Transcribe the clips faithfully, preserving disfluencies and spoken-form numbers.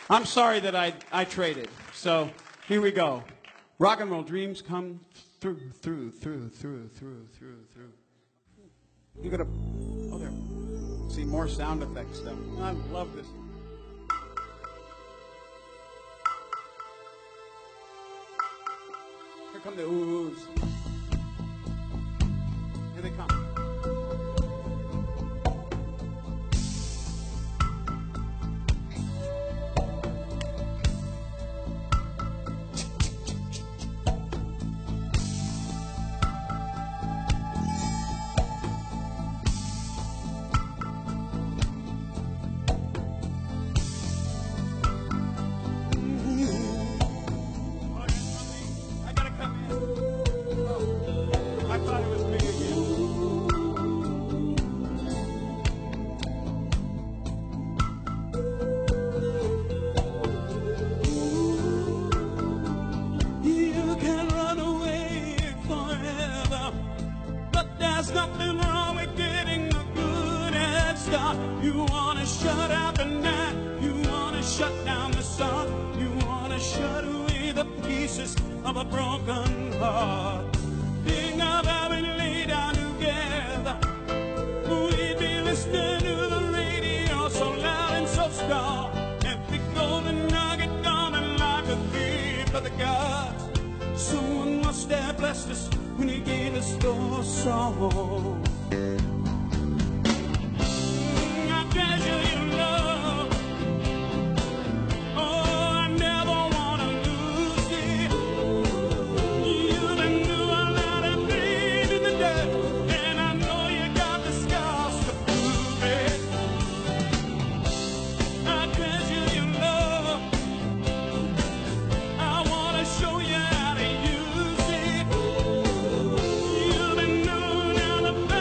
I'm sorry that I, I traded. So here we go. Rock and roll dreams come through, through, through, through, through, through, through. You gotta, oh there. See, more sound effects stuff. I love this. Here come the oohs. Here they come. Nothing wrong with getting a good head start. You wanna shut out the night, you wanna shut down the sun, you wanna shut away the pieces of a broken heart. Think of how we lay down together, we'd be listening to the radio so loud and so strong, and the golden nugget coming like a thief of the gods. Someone must have blessed us when he gave us those songs. I treasure your love. Oh, I never wanna lose it. You've been through a lot of pain in the dirt, and I know you got the scars to prove it. I treasure your love. I wanna show you how to use it. You've been known how to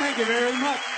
Thank you very much.